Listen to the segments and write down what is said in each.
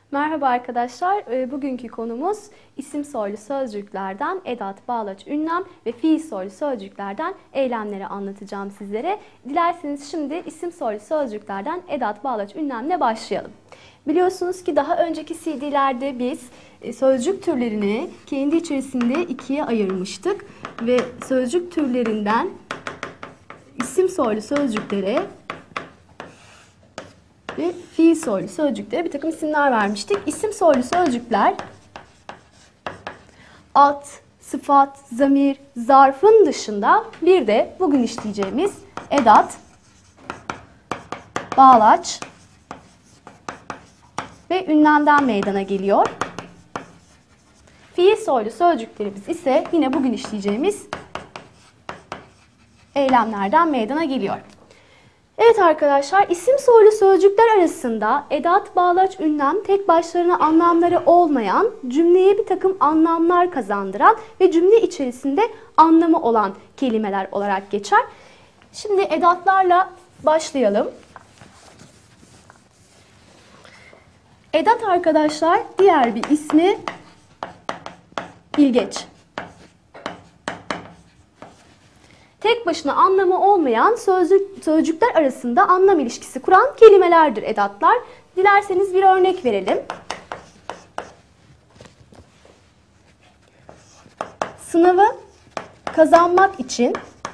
Merhaba arkadaşlar. Bugünkü konumuz isim soylu sözcüklerden edat, bağlaç, ünlem ve fiil soylu sözcüklerden eylemleri anlatacağım sizlere. Dilerseniz şimdi isim soylu sözcüklerden edat, bağlaç, ünlemle başlayalım. Biliyorsunuz ki daha önceki CD'lerde biz sözcük türlerini kendi içerisinde ikiye ayırmıştık ve sözcük türlerinden isim soylu sözcüklere ve fiil soylu sözcüklere bir takım isimler vermiştik. İsim soylu sözcükler ad, sıfat, zamir, zarfın dışında bir de bugün işleyeceğimiz edat, bağlaç ve ünlemden meydana geliyor. Fiil soylu sözcüklerimiz ise yine bugün işleyeceğimiz eylemlerden meydana geliyor. Evet arkadaşlar, isim soylu sözcükler arasında edat, bağlaç, ünlem tek başlarına anlamları olmayan, cümleye bir takım anlamlar kazandıran ve cümle içerisinde anlamı olan kelimeler olarak geçer. Şimdi edatlarla başlayalım. Edat arkadaşlar diğer bir ismi bilgeç. Tek başına anlamı olmayan sözcükler arasında anlam ilişkisi kuran kelimelerdir edatlar. Dilerseniz bir örnek verelim. Sınavı kazanmak için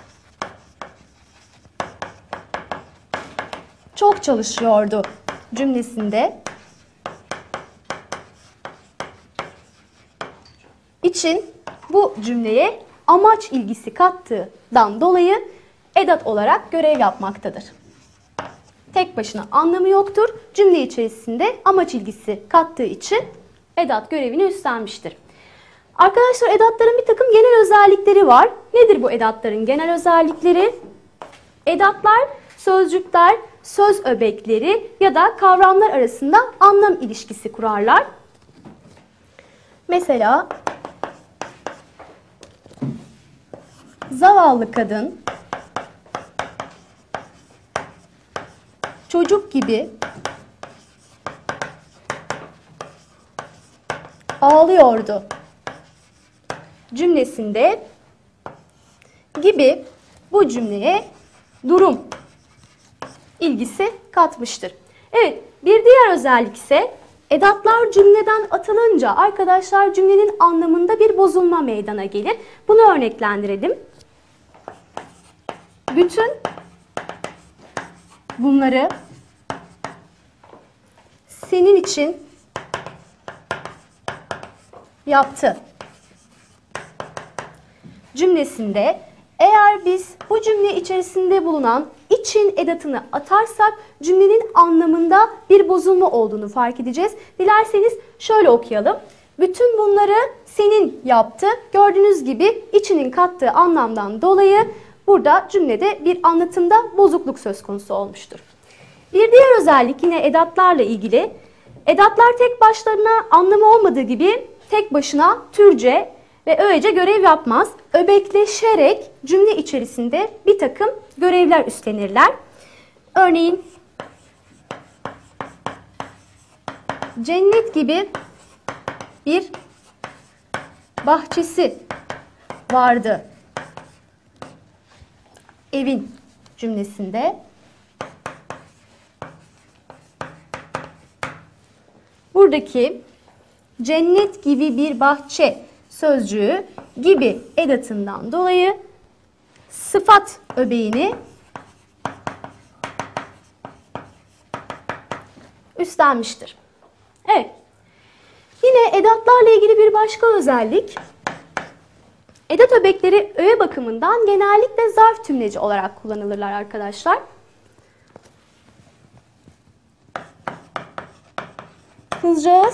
çok çalışıyordu cümlesinde için bu cümleye amaç ilgisi kattığından dolayı edat olarak görev yapmaktadır. Tek başına anlamı yoktur. Cümle içerisinde amaç ilgisi kattığı için edat görevini üstlenmiştir. Arkadaşlar edatların bir takım genel özellikleri var. Nedir bu edatların genel özellikleri? Edatlar, sözcükler, söz öbekleri ya da kavramlar arasında anlam ilişkisi kurarlar. Mesela zavallı kadın çocuk gibi ağlıyordu cümlesinde gibi bu cümleye durum ilgisi katmıştır. Evet, bir diğer özellik ise edatlar cümleden atılınca arkadaşlar cümlenin anlamında bir bozulma meydana gelir. Bunu örneklendirelim. Bütün bunları senin için yaptı cümlesinde eğer biz bu cümle içerisinde bulunan için edatını atarsak cümlenin anlamında bir bozulma olduğunu fark edeceğiz. Dilerseniz şöyle okuyalım. Bütün bunları senin yaptı. Gördüğünüz gibi içinin kattığı anlamdan dolayı burada cümlede bir anlatımda bozukluk söz konusu olmuştur. Bir diğer özellik yine edatlarla ilgili. Edatlar tek başlarına anlamı olmadığı gibi tek başına türce ve öğece görev yapmaz. Öbekleşerek cümle içerisinde bir takım görevler üstlenirler. Örneğin cennet gibi bir bahçesi vardı evin cümlesinde. Buradaki cennet gibi bir bahçe sözcüğü gibi edatından dolayı sıfat öbeğini üstlenmiştir. Evet. Yine edatlarla ilgili bir başka özellik. Edat öbekleri öğe bakımından genellikle zarf tümleci olarak kullanılırlar arkadaşlar. Kızcağız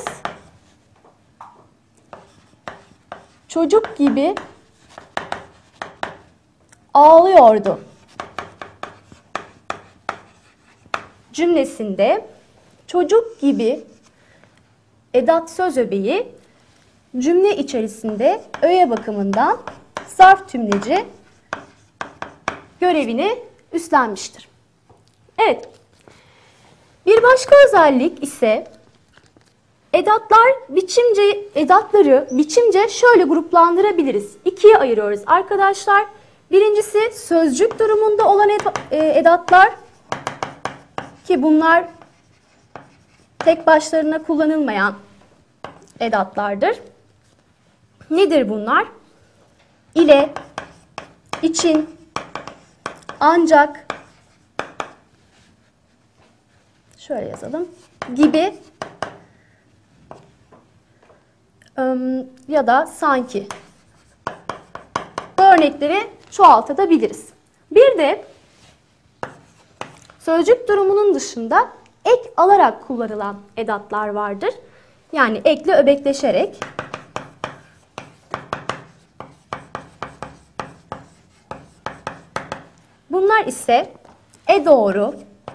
çocuk gibi ağlıyordu cümlesinde çocuk gibi edat söz öbeği cümle içerisinde öğe bakımından zarf tümleci görevini üstlenmiştir. Evet. Bir başka özellik ise Edatları biçimce şöyle gruplandırabiliriz. İkiye ayırıyoruz arkadaşlar. Birincisi sözcük durumunda olan edatlar ki bunlar tek başlarına kullanılmayan edatlardır. Nedir bunlar? İle, için, ancak, şöyle yazalım, gibi ya da sanki. Bu örnekleri çoğaltabiliriz. Bir de sözcük durumunun dışında ek alarak kullanılan edatlar vardır. Yani ekle öbekleşerek. Bunlar ise doğru,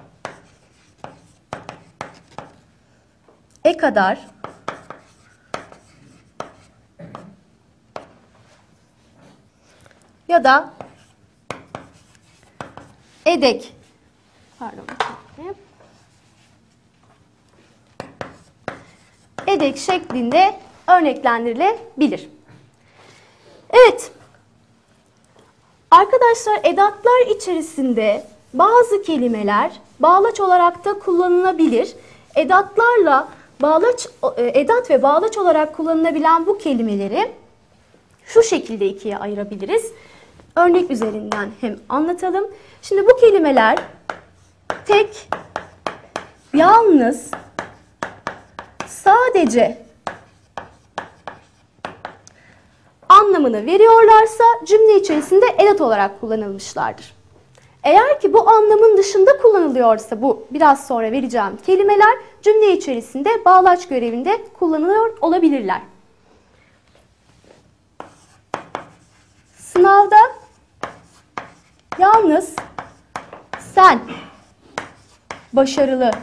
kadar, ya da edek, edek şeklinde örneklendirilebilir. Evet. Arkadaşlar, edatlar içerisinde bazı kelimeler bağlaç olarak da kullanılabilir. Edat ve bağlaç olarak kullanılabilen bu kelimeleri şu şekilde ikiye ayırabiliriz. Örnek üzerinden hem anlatalım. Şimdi bu kelimeler tek, yalnız, sadece anlamını veriyorlarsa cümle içerisinde edat olarak kullanılmışlardır. Eğer ki bu anlamın dışında kullanılıyorsa bu biraz sonra vereceğim kelimeler cümle içerisinde bağlaç görevinde kullanılıyor olabilirler. Sınavda yalnız sen başarılı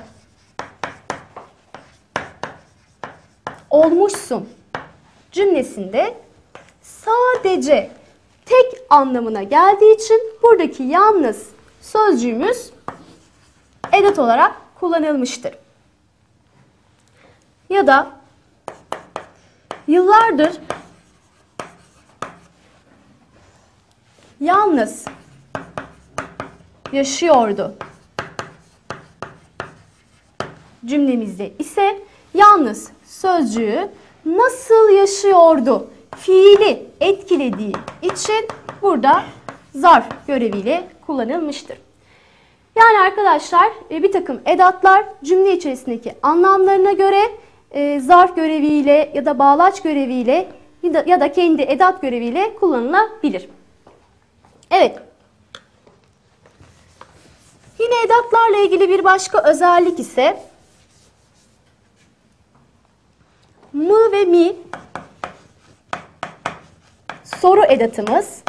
olmuşsun cümlesinde sadece tek anlamına geldiği için buradaki yalnız sözcüğümüz edat olarak kullanılmıştır. Ya da yıllardır yalnız yaşıyordu cümlemizde ise yalnız sözcüğü nasıl yaşıyordu fiili etkilediği için burada zarf göreviyle kullanılmıştır. Yani arkadaşlar bir takım edatlar cümle içerisindeki anlamlarına göre zarf göreviyle ya da bağlaç göreviyle ya da kendi edat göreviyle kullanılabilir. Evet. Yine edatlarla ilgili bir başka özellik ise mı ve mi soru edatımız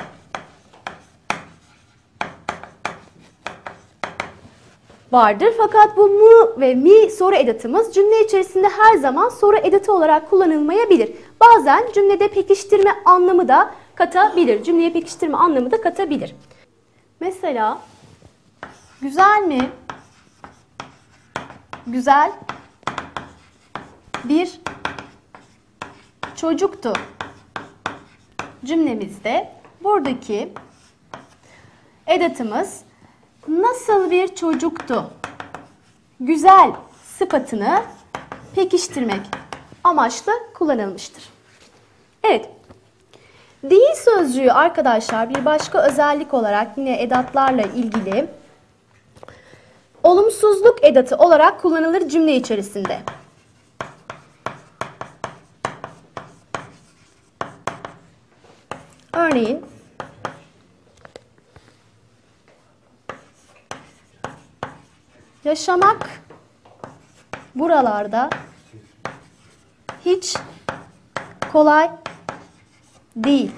vardır. Fakat bu mu ve mi soru edatımız cümle içerisinde her zaman soru edatı olarak kullanılmayabilir. Bazen cümlede pekiştirme anlamı da katabilir. Cümleye pekiştirme anlamı da katabilir. Mesela güzel mi? Güzel bir çocuktu cümlemizde buradaki edatımız nasıl bir çocuktu? Güzel sıfatını pekiştirmek amaçlı kullanılmıştır. Evet. Değil sözcüğü arkadaşlar bir başka özellik olarak yine edatlarla ilgili olumsuzluk edatı olarak kullanılır cümle içerisinde. Örneğin yaşamak buralarda hiç kolay değil.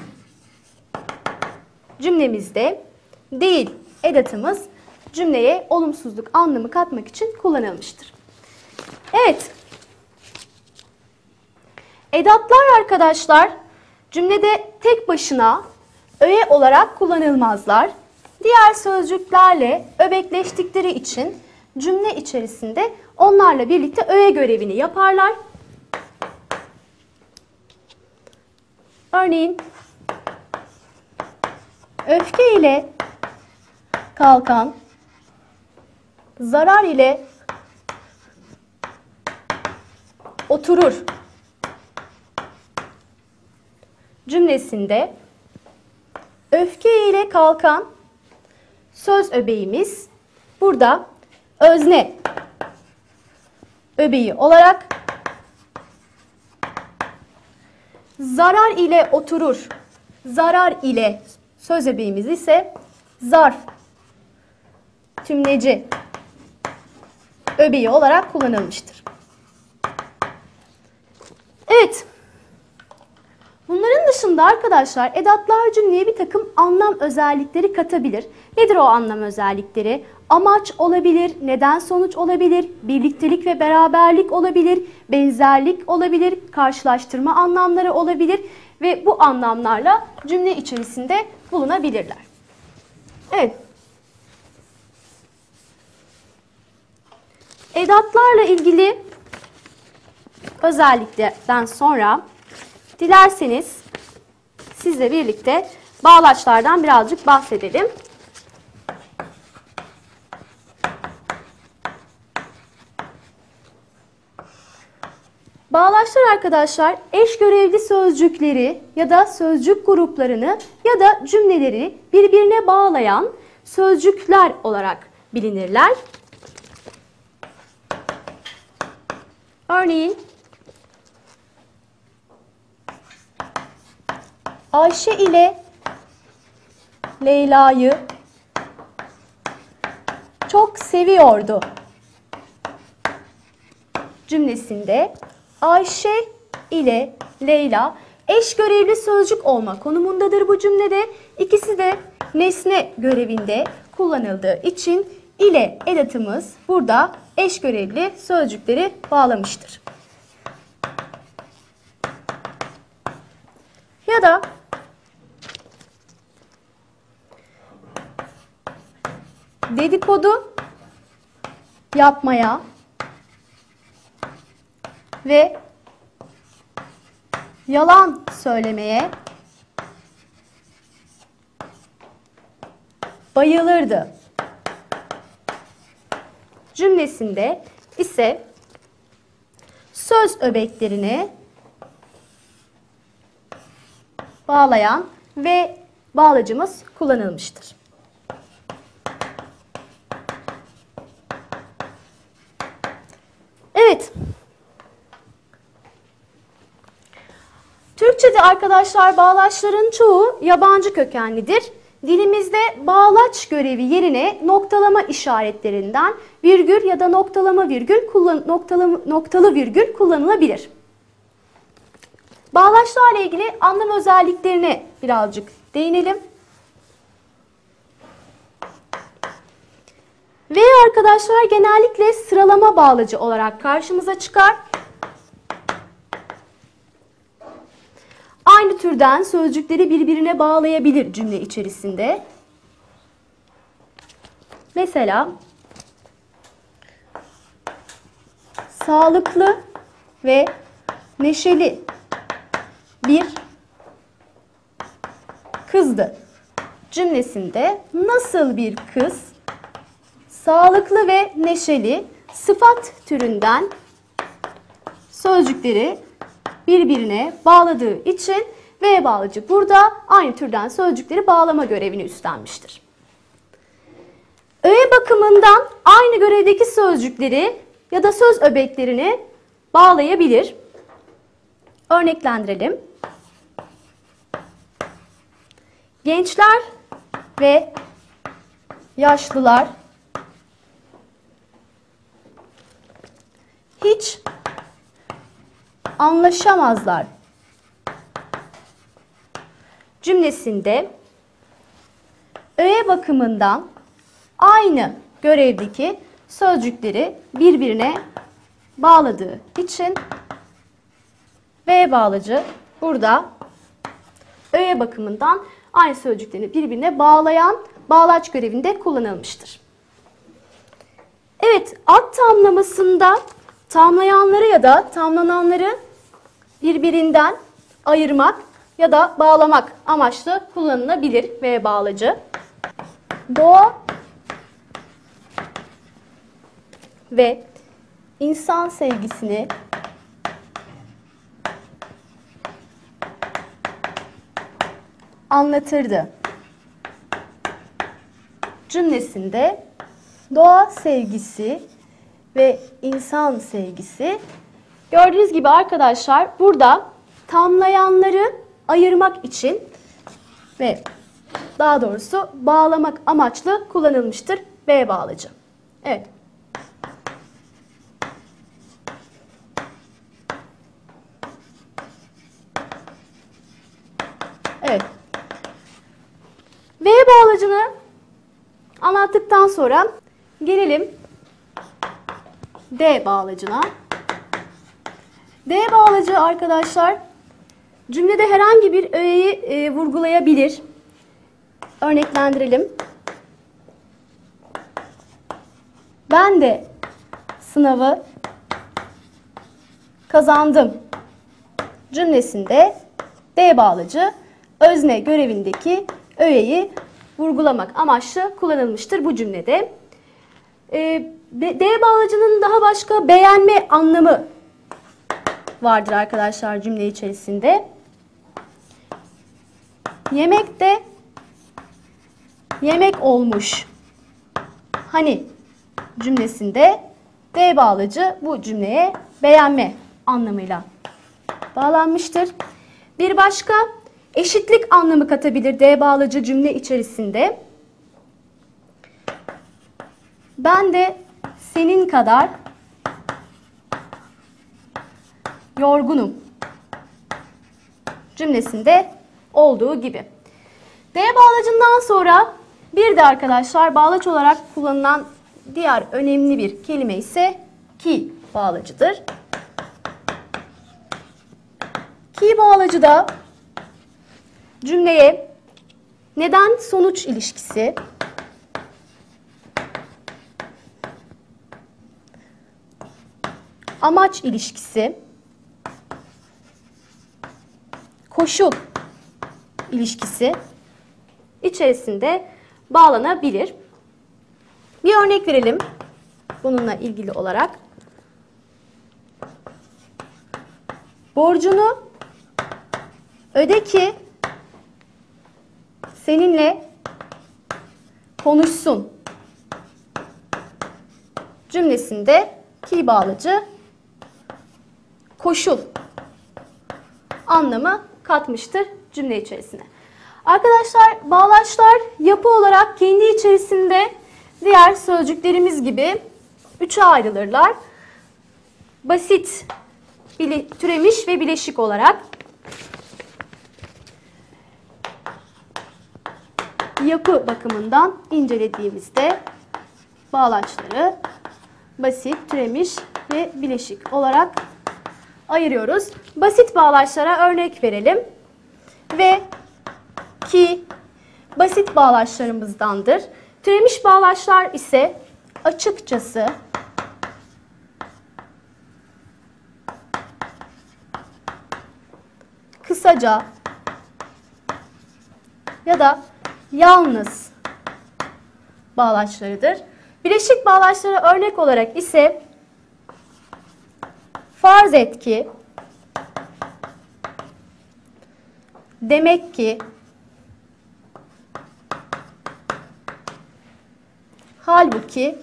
Cümlemizde değil edatımız cümleye olumsuzluk anlamı katmak için kullanılmıştır. Evet. Edatlar arkadaşlar cümlede tek başına öğe olarak kullanılmazlar. Diğer sözcüklerle öbekleştikleri için cümle içerisinde onlarla birlikte öğe görevini yaparlar. Örneğin öfke ile kalkan, zarar ile oturur cümlesinde öfke ile kalkan söz öbeğimiz burada özne öbeği olarak, zarar ile oturur, zarar ile söz öbeğimiz ise zarf tümleci öbeği olarak kullanılmıştır. Evet. Bunların dışında arkadaşlar edatlar cümleye bir takım anlam özellikleri katabilir. Nedir o anlam özellikleri? Amaç olabilir, neden sonuç olabilir, birliktelik ve beraberlik olabilir, benzerlik olabilir, karşılaştırma anlamları olabilir ve bu anlamlarla cümle içerisinde bulunabilirler. Evet. Edatlarla ilgili özelliklerden sonra dilerseniz sizle birlikte bağlaçlardan birazcık bahsedelim. Bağlaçlar arkadaşlar eş görevli sözcükleri ya da sözcük gruplarını ya da cümleleri birbirine bağlayan sözcükler olarak bilinirler. Örneğin Ayşe ile Leyla'yı çok seviyordu cümlesinde Ayşe ile Leyla eş görevli sözcük olma konumundadır bu cümlede. İkisi de nesne görevinde kullanıldığı için ile edatımız burada eş görevli sözcükleri bağlamıştır. Ya da dedikodu yapmaya ve yalan söylemeye bayılırdı cümlesinde ise söz öbeklerini bağlayan ve bağlacımız kullanılmıştır. Evet. Türkçe'de arkadaşlar bağlaçların çoğu yabancı kökenlidir. Dilimizde bağlaç görevi yerine noktalama işaretlerinden virgül ya da noktalı virgül kullanılabilir. Bağlaçlarla ilgili anlam özelliklerine birazcık değinelim. Ve arkadaşlar genellikle sıralama bağlacı olarak karşımıza çıkar. Aynı türden sözcükleri birbirine bağlayabilir cümle içerisinde. Mesela sağlıklı ve neşeli bir kızdı cümlesinde nasıl bir kız, sağlıklı ve neşeli sıfat türünden sözcükleri birbirine bağladığı için V bağlacı burada aynı türden sözcükleri bağlama görevini üstlenmiştir. Öğe bakımından aynı görevdeki sözcükleri ya da söz öbeklerini bağlayabilir. Örneklendirelim. Gençler ve yaşlılar hiç anlaşamazlar cümlesinde öğe bakımından aynı görevdeki sözcükleri birbirine bağladığı için V bağlacı burada öğe bakımından aynı sözcüklerini birbirine bağlayan bağlaç görevinde kullanılmıştır. Evet, ad tamlamasında tamlayanları ya da tamlananları birbirinden ayırmak ya da bağlamak amaçlı kullanılabilir ve bağlacı. Doğa ve insan sevgisini anlatırdı cümlesinde doğa sevgisi ve insan sevgisi. Gördüğünüz gibi arkadaşlar burada tamlayanları ayırmak için ve daha doğrusu bağlamak amaçlı kullanılmıştır ve bağlacı. Evet. Evet. V bağlacını anlattıktan sonra gelelim D bağlacına. D bağlacı arkadaşlar cümlede herhangi bir öğeyi vurgulayabilir. Örneklendirelim. Ben de sınavı kazandım cümlesinde D bağlacı özne görevindeki öğeyi vurgulamak amaçlı kullanılmıştır bu cümlede. D bağlacının daha başka beğenme anlamı vardır arkadaşlar cümle içerisinde. Yemek de yemek olmuş. Hani cümlesinde D bağlacı bu cümleye beğenme anlamıyla bağlanmıştır. Bir başka eşitlik anlamı katabilir D bağlacı cümle içerisinde. Ben de senin kadar yorgunum cümlesinde olduğu gibi. D bağlacından sonra bir de arkadaşlar bağlaç olarak kullanılan diğer önemli bir kelime ise ki bağlacıdır. Ki bağlacı da cümleye neden sonuç ilişkisi, amaç ilişkisi, koşul ilişkisi içerisinde bağlanabilir. Bir örnek verelim bununla ilgili olarak. Borcunu öde ki seninle konuşsun cümlesinde ki bağlacı koşul anlamı katmıştır cümle içerisine. Arkadaşlar bağlaçlar yapı olarak kendi içerisinde diğer sözcüklerimiz gibi üçe ayrılırlar. Basit, türemiş ve bileşik olarak. Yapı bakımından incelediğimizde bağlaçları basit, türemiş ve bileşik olarak ayırıyoruz. Basit bağlaçlara örnek verelim. Ve ki basit bağlaçlarımızdandır. Türemiş bağlaçlar ise açıkçası, kısaca ya da yalnız bağlaçlarıdır. Bileşik bağlaçlara örnek olarak ise farz et ki, demek ki, halbuki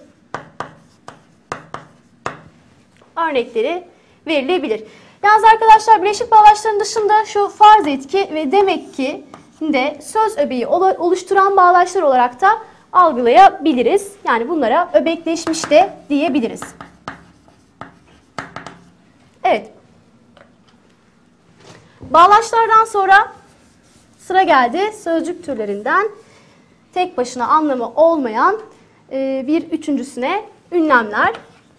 örnekleri verilebilir. Yalnız arkadaşlar bileşik bağlaçların dışında şu farz et ki ve demek ki de söz öbeği oluşturan bağlaçlar olarak da algılayabiliriz. Yani bunlara öbekleşmiş de diyebiliriz. Evet. Bağlaçlardan sonra sıra geldi sözcük türlerinden tek başına anlamı olmayan bir üçüncüsüne, ünlemler.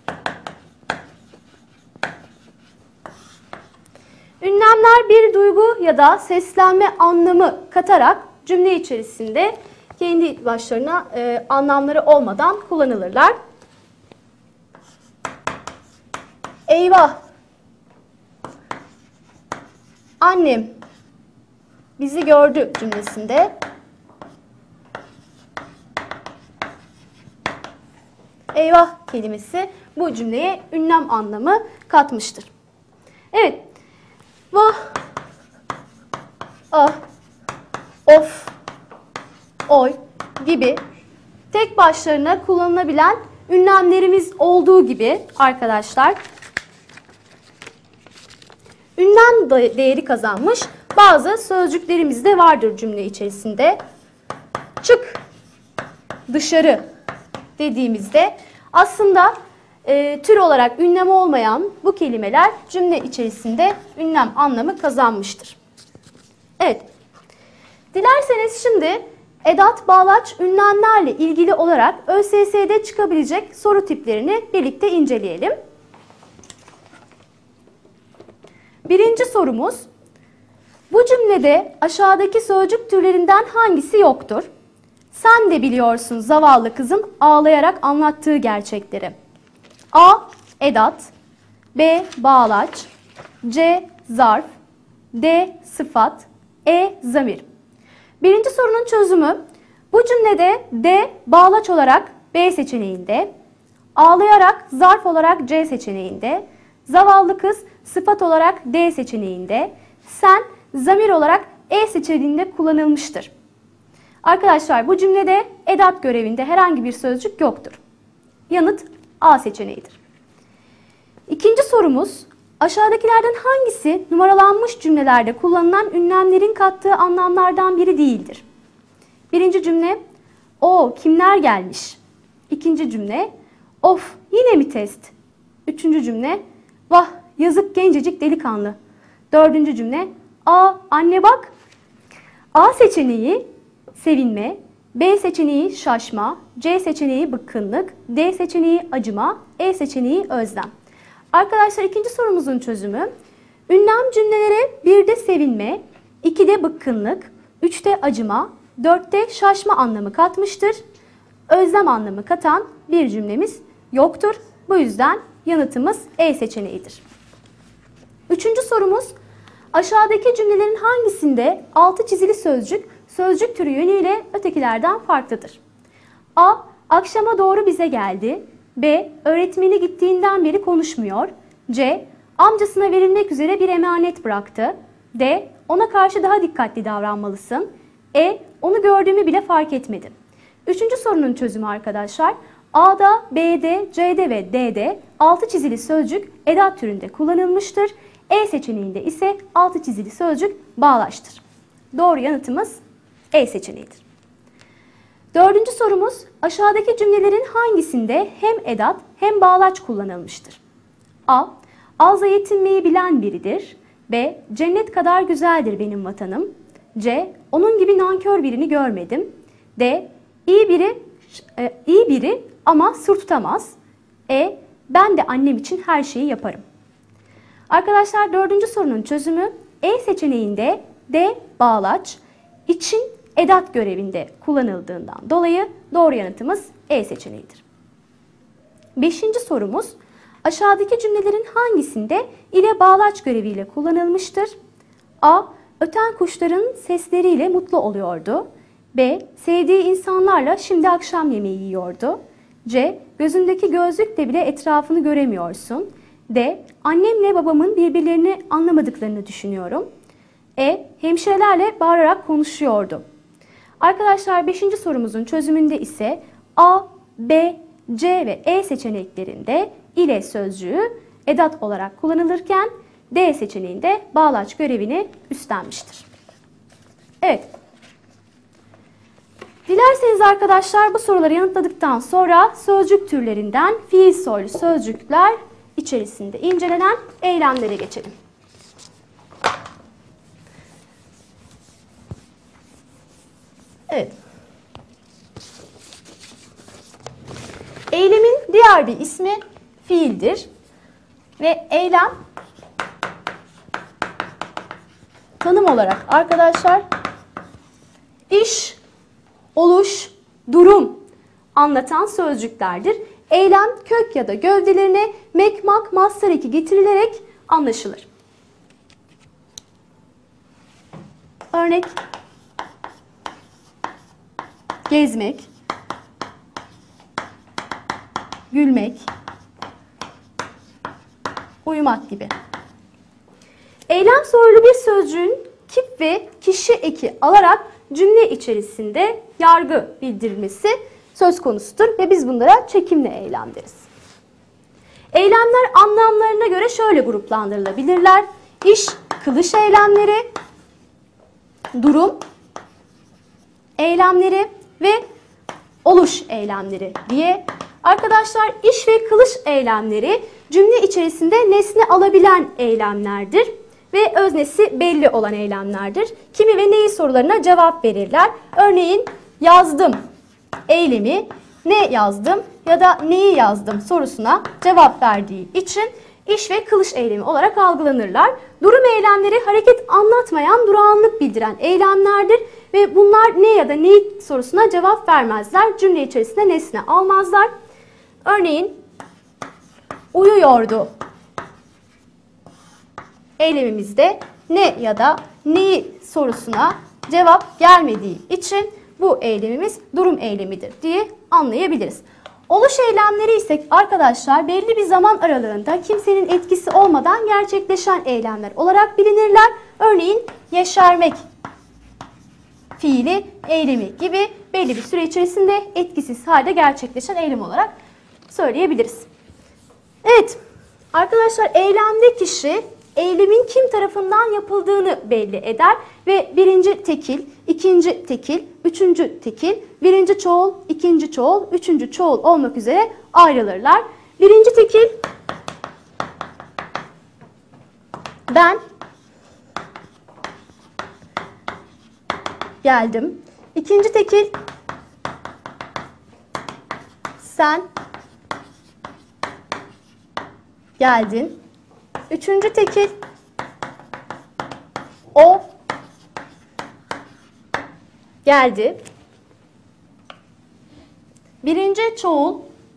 Ünlemler bir duygu ya da seslenme anlamı katarak cümle içerisinde kendi başlarına anlamları olmadan kullanılırlar. Eyvah! Annem bizi gördü cümlesinde eyvah kelimesi bu cümleye ünlem anlamı katmıştır. Evet. Vah, ah, of, oy gibi tek başlarına kullanılabilen ünlemlerimiz olduğu gibi arkadaşlar ünlem değeri kazanmış bazı sözcüklerimiz de vardır cümle içerisinde. Çık, dışarı dediğimizde aslında tür olarak ünlem olmayan bu kelimeler cümle içerisinde ünlem anlamı kazanmıştır. Evet. Dilerseniz şimdi edat, bağlaç, ünlemlerle ilgili olarak ÖSS'de çıkabilecek soru tiplerini birlikte inceleyelim. Birinci sorumuz, bu cümlede aşağıdaki sözcük türlerinden hangisi yoktur? Sen de biliyorsun zavallı kızın ağlayarak anlattığı gerçekleri. A. Edat, B. Bağlaç, C. Zarf, D. Sıfat, E. Zamir. Birinci sorunun çözümü, bu cümlede D. Bağlaç olarak B seçeneğinde, ağlayarak zarf olarak C seçeneğinde, zavallı kız sıfat olarak D seçeneğinde, sen zamir olarak E seçeneğinde kullanılmıştır. Arkadaşlar bu cümlede edat görevinde herhangi bir sözcük yoktur. Yanıt A seçeneğidir. İkinci sorumuz, aşağıdakilerden hangisi numaralanmış cümlelerde kullanılan ünlemlerin kattığı anlamlardan biri değildir? Birinci cümle, o kimler gelmiş? İkinci cümle, of yine mi test? Üçüncü cümle, vah yazık gencecik delikanlı. Dördüncü cümle, aa anne bak. A seçeneği sevinme, B seçeneği şaşma, C seçeneği bıkkınlık, D seçeneği acıma, E seçeneği özlem. Arkadaşlar ikinci sorumuzun çözümü, ünlem cümlelere 1'de sevinme, 2'de bıkkınlık, 3'te acıma, 4'te şaşma anlamı katmıştır. Özlem anlamı katan bir cümlemiz yoktur. Bu yüzden yanıtımız E seçeneğidir. Üçüncü sorumuz, aşağıdaki cümlelerin hangisinde altı çizili sözcük, sözcük türü yönüyle ötekilerden farklıdır? A. Akşama doğru bize geldi. B. Öğretmeni gittiğinden beri konuşmuyor. C. Amcasına verilmek üzere bir emanet bıraktı. D. Ona karşı daha dikkatli davranmalısın. E. Onu gördüğümü bile fark etmedim. Üçüncü sorunun çözümü arkadaşlar. A'da, B'de, C'de ve D'de altı çizili sözcük edat türünde kullanılmıştır. E seçeneğinde ise altı çizili sözcük bağlaçtır. Doğru yanıtımız E seçeneğidir. Dördüncü sorumuz, aşağıdaki cümlelerin hangisinde hem edat hem bağlaç kullanılmıştır? A. Azla yetinmeyi bilen biridir. B. Cennet kadar güzeldir benim vatanım. C. Onun gibi nankör birini görmedim. D. İyi biri ama sır tutamaz. E. Ben de annem için her şeyi yaparım. Arkadaşlar dördüncü sorunun çözümü E seçeneğinde D bağlaç için edat görevinde kullanıldığından dolayı doğru yanıtımız E seçeneğidir. Beşinci sorumuz, aşağıdaki cümlelerin hangisinde ile bağlaç göreviyle kullanılmıştır? A. Öten kuşların sesleriyle mutlu oluyordu. B. Sevdiği insanlarla şimdi akşam yemeği yiyordu. C. Gözündeki gözlükle bile etrafını göremiyorsun. D. Annemle babamın birbirlerini anlamadıklarını düşünüyorum. E. Hemşirelerle bağırarak konuşuyordu. Arkadaşlar 5. sorumuzun çözümünde ise A, B, C ve E seçeneklerinde ile sözcüğü edat olarak kullanılırken D seçeneğinde bağlaç görevini üstlenmiştir. Evet. Dilerseniz arkadaşlar bu soruları yanıtladıktan sonra sözcük türlerinden fiil soylu sözcükler içerisinde incelenen eylemlere geçelim. Evet. Eylemin diğer bir ismi fiildir ve eylem tanım olarak arkadaşlar iş, oluş, durum anlatan sözcüklerdir. Eylem kök ya da gövdelerine mek, mak, mastar eki getirilerek anlaşılır. Örnek: gezmek, gülmek, uyumak gibi. Eylem soylu bir sözcüğün kip ve kişi eki alarak cümle içerisinde yargı bildirilmesi söz konusudur ve biz bunlara çekimli eylem deriz. Eylemler anlamlarına göre şöyle gruplandırılabilirler: İş, kılış eylemleri, durum eylemleri ve oluş eylemleri diye. Arkadaşlar, iş ve kılış eylemleri cümle içerisinde nesne alabilen eylemlerdir ve öznesi belli olan eylemlerdir. Kimi ve neyi sorularına cevap verirler. Örneğin yazdım eylemi ne yazdım ya da neyi yazdım sorusuna cevap verdiği için iş ve kılış eylemi olarak algılanırlar. Durum eylemleri hareket anlatmayan, durağanlık bildiren eylemlerdir ve bunlar ne ya da neyi sorusuna cevap vermezler. Cümle içerisinde nesne almazlar. Örneğin uyuyordu eylemimizde ne ya da neyi sorusuna cevap gelmediği için bu eylemimiz durum eylemidir diye anlayabiliriz. Oluş eylemleri ise arkadaşlar belli bir zaman aralığında kimsenin etkisi olmadan gerçekleşen eylemler olarak bilinirler. Örneğin yeşermek fiili eylemi gibi belli bir süre içerisinde etkisiz halde gerçekleşen eylem olarak söyleyebiliriz. Evet arkadaşlar, eylemde kişi eylemin kim tarafından yapıldığını belli eder ve birinci tekil, ikinci tekil, üçüncü tekil, birinci çoğul, ikinci çoğul, üçüncü çoğul olmak üzere ayrılırlar. Birinci tekil ben geldim. İkinci tekil sen geldin. Üçüncü tekil o geldi. Birinci çoğul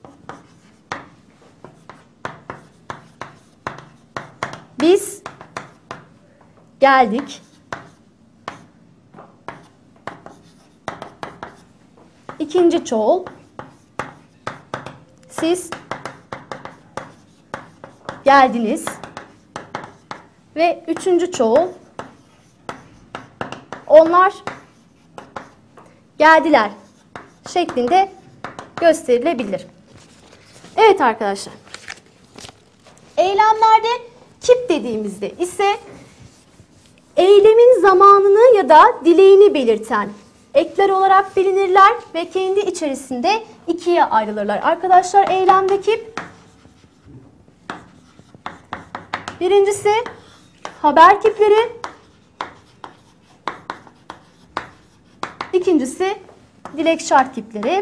biz geldik. İkinci çoğul siz geldiniz. Ve üçüncü çoğul onlar geldiler şeklinde gösterilebilir. Evet arkadaşlar. Eylemlerde kip dediğimizde ise eylemin zamanını ya da dileğini belirten ekler olarak bilinirler ve kendi içerisinde ikiye ayrılırlar. Arkadaşlar, eylemde kip birincisi haber kipleri, ikincisi dilek şart kipleri.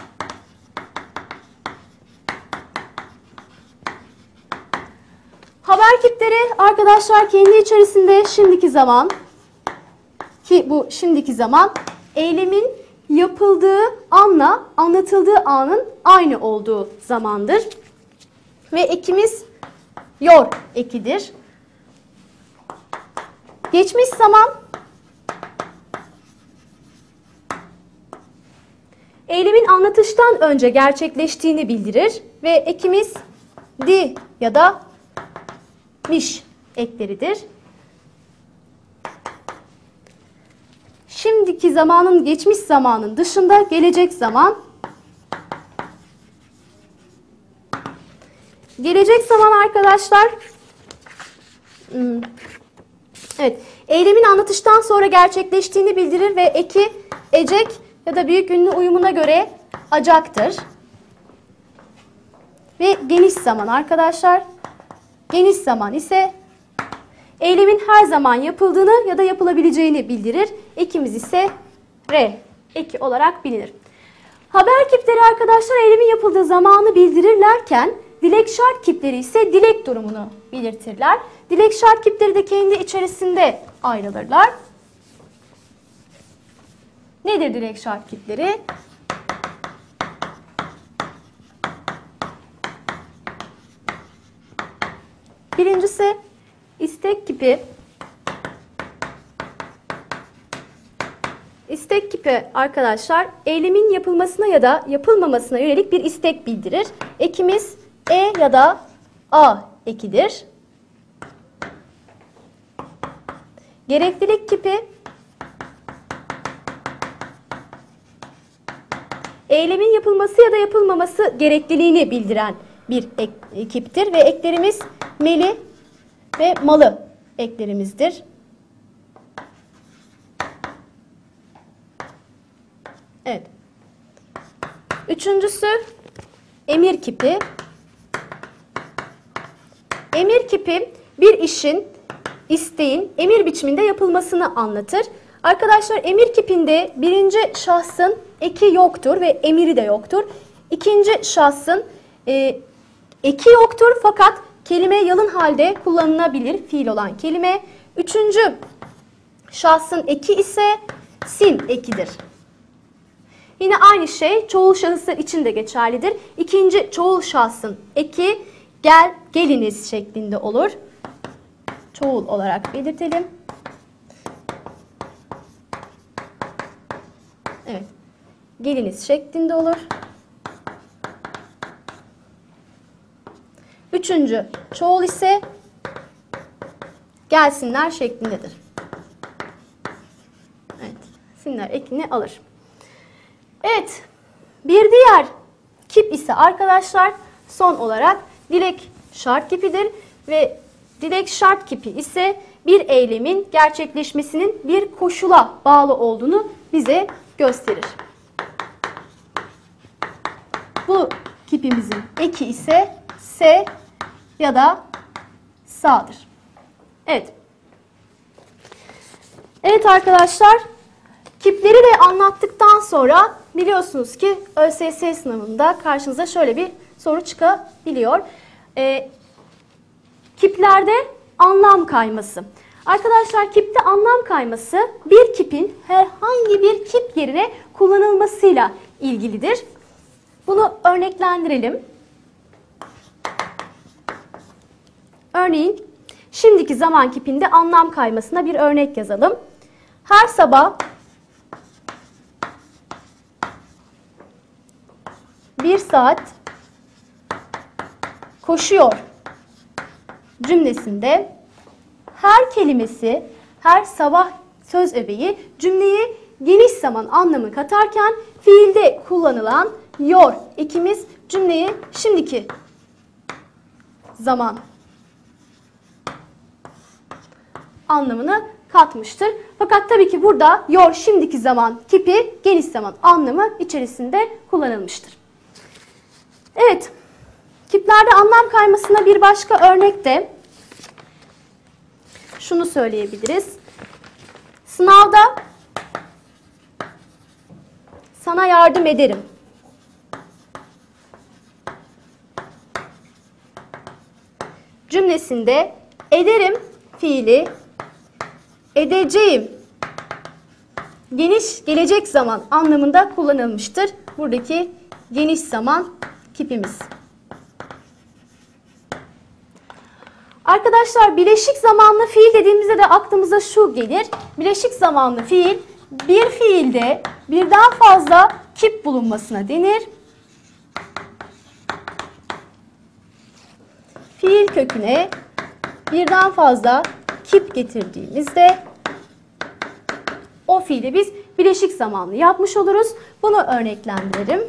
Haber kipleri arkadaşlar kendi içerisinde şimdiki zaman, ki bu şimdiki zaman eylemin yapıldığı anla anlatıldığı anın aynı olduğu zamandır. Ve ekimiz yor ekidir. Geçmiş zaman eylemin anlatıştan önce gerçekleştiğini bildirir ve ekimiz di ya da miş ekleridir. Şimdiki zamanın geçmiş zamanın dışında gelecek zaman. Gelecek zaman arkadaşlar evet, eylemin anlatıştan sonra gerçekleştiğini bildirir ve eki ecek ya da büyük ünlü uyumuna göre acaktır. Ve geniş zaman arkadaşlar. Geniş zaman ise eylemin her zaman yapıldığını ya da yapılabileceğini bildirir. Ekimiz ise re eki olarak bilinir. Haber kipleri arkadaşlar eylemin yapıldığı zamanı bildirirlerken dilek şart kipleri ise dilek durumunu belirtirler. Dilek şart kipleri de kendi içerisinde ayrılırlar. Nedir dilek şart kipleri? Birincisi istek kipi. istek kipi arkadaşlar eylemin yapılmasına ya da yapılmamasına yönelik bir istek bildirir. Ekimiz E ya da A ekidir. Gereklilik kipi eylemin yapılması ya da yapılmaması gerekliliğini bildiren bir ekiptir ve eklerimiz meli ve malı eklerimizdir. Evet. Üçüncüsü emir kipi. Emir kipi bir işin, isteğin emir biçiminde yapılmasını anlatır. Arkadaşlar emir kipinde birinci şahsın eki yoktur ve emiri de yoktur. İkinci şahsın eki yoktur fakat kelime yalın halde kullanılabilir fiil olan kelime. Üçüncü şahsın eki ise sin ekidir. Yine aynı şey çoğul şahıslar için de geçerlidir. İkinci çoğul şahsın eki gel, geliniz şeklinde olur. Çoğul olarak belirtelim. Evet. Geliniz şeklinde olur. Üçüncü çoğul ise gelsinler şeklindedir. Evet. Sinler ekini alır. Evet. Bir diğer kip ise arkadaşlar son olarak dilek şart kipidir ve dilek şart kipi ise bir eylemin gerçekleşmesinin bir koşula bağlı olduğunu bize gösterir. Bu kipimizin eki ise S ya da sa'dır. Evet. Evet arkadaşlar, kipleri de anlattıktan sonra biliyorsunuz ki ÖSS sınavında karşınıza şöyle bir soru çıkabiliyor. Kiplerde anlam kayması. Arkadaşlar kipte anlam kayması bir kipin herhangi bir kip yerine kullanılmasıyla ilgilidir. Bunu örneklendirelim. Örneğin şimdiki zaman kipinde anlam kaymasına bir örnek yazalım. Her sabah bir saat koşuyor cümlesinde her kelimesi, her sabah söz öbeği cümleyi geniş zaman anlamı katarken fiilde kullanılan yor ekimiz cümleyi şimdiki zaman anlamını katmıştır. Fakat tabii ki burada yor şimdiki zaman kipi geniş zaman anlamı içerisinde kullanılmıştır. Evet, kiplerde anlam kaymasına bir başka örnek de şunu söyleyebiliriz. Sınavda sana yardım ederim. Cümlesinde ederim fiili edeceğim geniş gelecek zaman anlamında kullanılmıştır. Buradaki geniş zaman kipimiz. Arkadaşlar bileşik zamanlı fiil dediğimizde de aklımıza şu gelir. Bileşik zamanlı fiil bir fiilde birden fazla kip bulunmasına denir. Fiil köküne birden fazla kip getirdiğimizde o fiili biz bileşik zamanlı yapmış oluruz. Bunu örneklendirelim.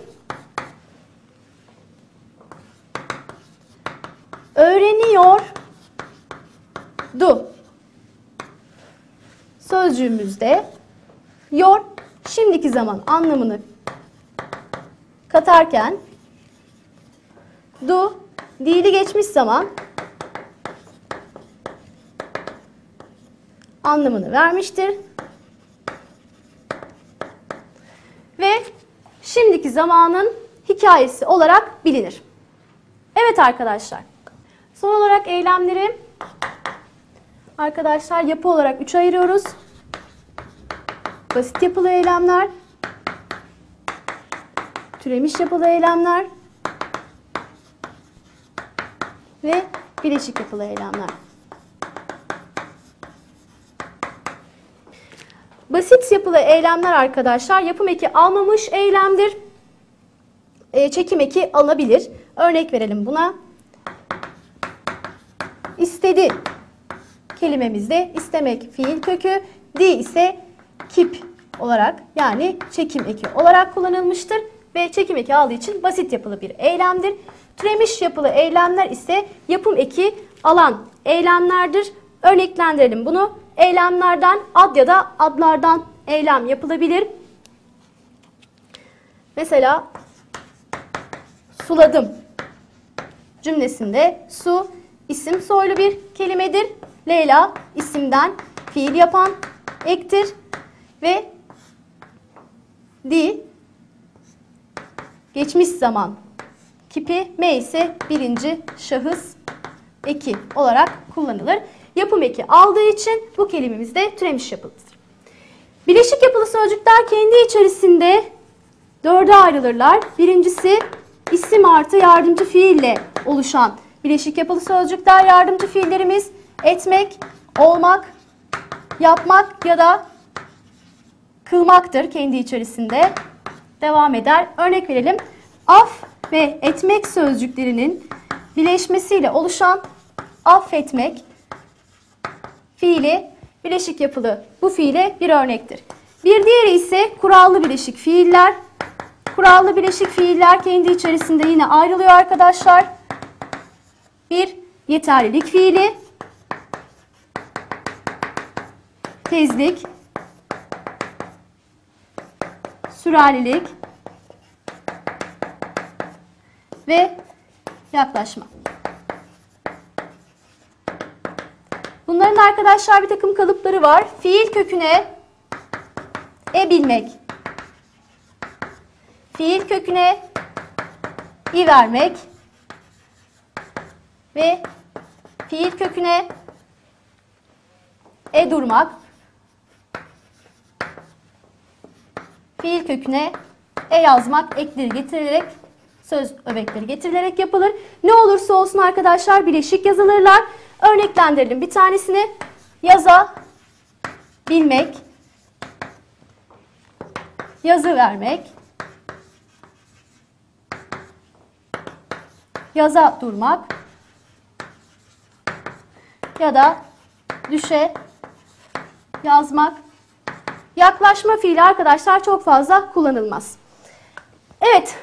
Öğreniyordu. Sözcüğümüzde yor şimdiki zaman anlamını katarken du dili geçmiş zaman anlamını vermiştir. Ve şimdiki zamanın hikayesi olarak bilinir. Evet arkadaşlar. Son olarak eylemleri arkadaşlar yapı olarak 3'e ayırıyoruz. Basit yapılı eylemler, türemiş yapılı eylemler ve bileşik yapılı eylemler. Basit yapılı eylemler arkadaşlar yapım eki almamış eylemdir. Çekim eki alabilir. Örnek verelim buna. İstedi kelimemizde istemek fiil kökü, di ise kip olarak yani çekim eki olarak kullanılmıştır ve çekim eki aldığı için basit yapılı bir eylemdir. Türemiş yapılı eylemler ise yapım eki alan eylemlerdir. Örneklendirelim bunu. Eylemlerden ad ya da adlardan eylem yapılabilir. Mesela suladım cümlesinde su isim soylu bir kelimedir. Leyla isimden fiil yapan ektir ve di geçmiş zaman kipi, me ise birinci şahıs eki olarak kullanılır. Yapım eki aldığı için bu kelimemiz de türemiş yapılıdır. Bileşik yapılı sözcükler kendi içerisinde dörde ayrılırlar. Birincisi isim artı yardımcı fiille oluşan bileşik yapılı sözcükler. Yardımcı fiillerimiz etmek, olmak, yapmak ya da kılmaktır kendi içerisinde. Devam eder. Örnek verelim. Af ve etmek sözcüklerinin birleşmesiyle oluşan affetmek fiili bileşik yapılı bu fiile bir örnektir. Bir diğeri ise kurallı bileşik fiiller. Kurallı bileşik fiiller kendi içerisinde yine ayrılıyor arkadaşlar. Bir yeterlilik fiili, tezlik, sürerlilik ve yaklaşma. Bunların arkadaşlar bir takım kalıpları var. Fiil köküne bilmek, fiil köküne i vermek ve fiil köküne durmak, fiil köküne yazmak, ekleri getirilerek, söz öbekleri getirilerek yapılır. Ne olursa olsun arkadaşlar bileşik yazılırlar. Örneklendirelim bir tanesini. Yaza bilmek, yazı vermek, yaza durmak ya da düşe yazmak. Yaklaşma fiili arkadaşlar çok fazla kullanılmaz. Evet.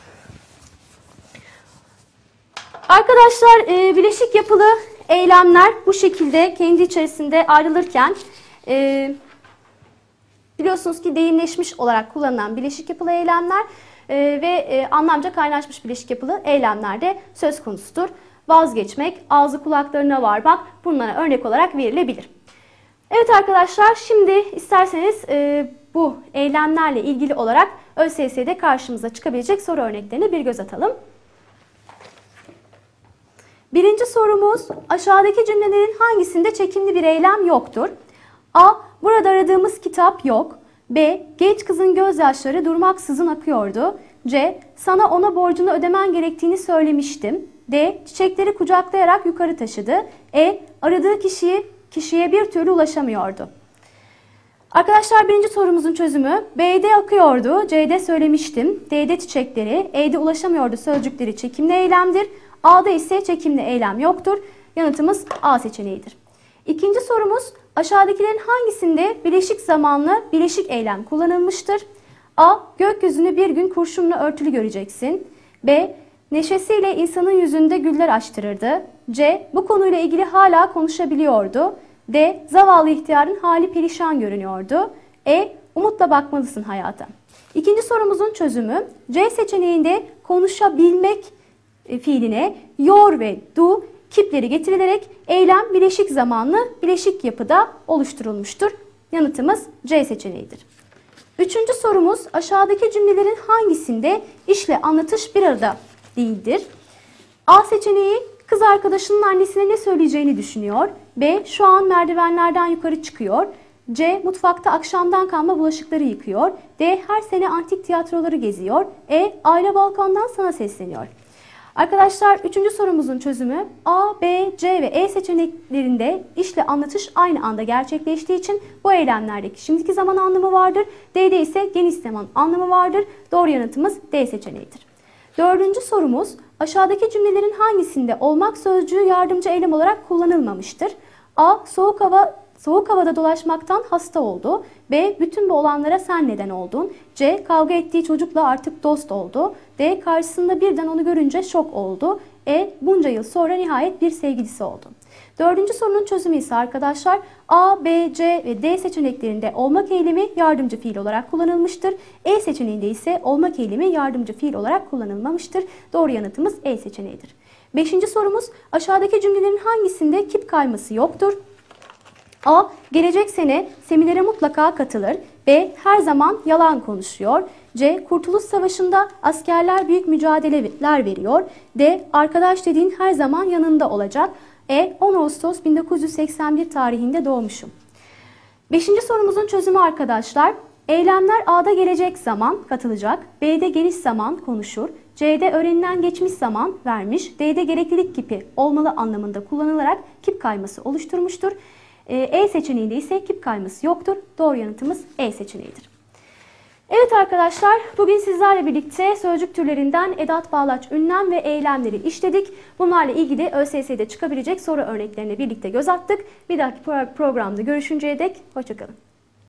Arkadaşlar bileşik yapılı eylemler bu şekilde kendi içerisinde ayrılırken biliyorsunuz ki deyimleşmiş olarak kullanılan bileşik yapılı eylemler ve anlamca kaynaşmış bileşik yapılı eylemler de söz konusudur. Vazgeçmek, ağzı kulaklarına varmak bunlara örnek olarak verilebilir. Evet arkadaşlar şimdi isterseniz bu eylemlerle ilgili olarak ÖSS'de karşımıza çıkabilecek soru örneklerine bir göz atalım. Birinci sorumuz aşağıdaki cümlelerin hangisinde çekimli bir eylem yoktur? A. Burada aradığımız kitap yok. B. Genç kızın gözyaşları durmaksızın akıyordu. C. Sana ona borcunu ödemen gerektiğini söylemiştim. D. Çiçekleri kucaklayarak yukarı taşıdı. E. Aradığı kişiye bir türlü ulaşamıyordu. Arkadaşlar birinci sorumuzun çözümü B'de akıyordu, C'de söylemiştim, D'de çiçekleri, E'de ulaşamıyordu sözcükleri çekimli eylemdir. A'da ise çekimli eylem yoktur. Yanıtımız A seçeneğidir. İkinci sorumuz aşağıdakilerin hangisinde bileşik zamanlı bileşik eylem kullanılmıştır? A. Gökyüzünü bir gün kurşunla örtülü göreceksin. B. Neşesiyle insanın yüzünde güller açtırırdı. C. Bu konuyla ilgili hala konuşabiliyordu. D. Zavallı ihtiyarın hali perişan görünüyordu. E. Umutla bakmalısın hayata. İkinci sorumuzun çözümü C seçeneğinde konuşabilmek fiiline yor ve du kipleri getirilerek eylem bileşik zamanlı bileşik yapıda oluşturulmuştur. Yanıtımız C seçeneğidir. Üçüncü sorumuz aşağıdaki cümlelerin hangisinde işle anlatış bir arada değildir? A seçeneği kız arkadaşının annesine ne söyleyeceğini düşünüyor. B. Şu an merdivenlerden yukarı çıkıyor. C. Mutfakta akşamdan kalma bulaşıkları yıkıyor. D. Her sene antik tiyatroları geziyor. E. Aile balkondan sana sesleniyor. Arkadaşlar 3. sorumuzun çözümü A, B, C ve E seçeneklerinde işle anlatış aynı anda gerçekleştiği için bu eylemlerdeki şimdiki zaman anlamı vardır. D'de ise geniş zaman anlamı vardır. Doğru yanıtımız D seçeneğidir. 4. sorumuz aşağıdaki cümlelerin hangisinde olmak sözcüğü yardımcı eylem olarak kullanılmamıştır? A. Soğuk havada dolaşmaktan hasta oldu. B. Bütün bu olanlara sen neden oldun. C. Kavga ettiği çocukla artık dost oldu. D. Karşısında birden onu görünce şok oldu. E. Bunca yıl sonra nihayet bir sevgilisi oldu. 4. sorunun çözümü ise arkadaşlar A, B, C ve D seçeneklerinde olmak eylemi yardımcı fiil olarak kullanılmıştır. E seçeneğinde ise olmak eylemi yardımcı fiil olarak kullanılmamıştır. Doğru yanıtımız E seçeneğidir. 5. sorumuz aşağıdaki cümlelerin hangisinde kip kayması yoktur? A. Gelecek sene seminere mutlaka katılır. B. Her zaman yalan konuşuyor. C. Kurtuluş Savaşı'nda askerler büyük mücadeleler veriyor. D. Arkadaş dediğin her zaman yanında olacak. E. 10 Ağustos 1981 tarihinde doğmuşum. 5. sorumuzun çözümü arkadaşlar. Eylemler A'da gelecek zaman katılacak. B'de geniş zaman konuşur. C'de öğrenilen geçmiş zaman vermiş. D'de gereklilik kipi olmalı anlamında kullanılarak kip kayması oluşturmuştur. E seçeneğinde ise kip kayması yoktur. Doğru yanıtımız E seçeneğidir. Evet arkadaşlar, bugün sizlerle birlikte sözcük türlerinden edat, bağlaç, ünlem ve eylemleri işledik. Bunlarla ilgili ÖSS'de çıkabilecek soru örneklerine birlikte göz attık. Bir dahaki programda görüşünceye dek hoşça kalın.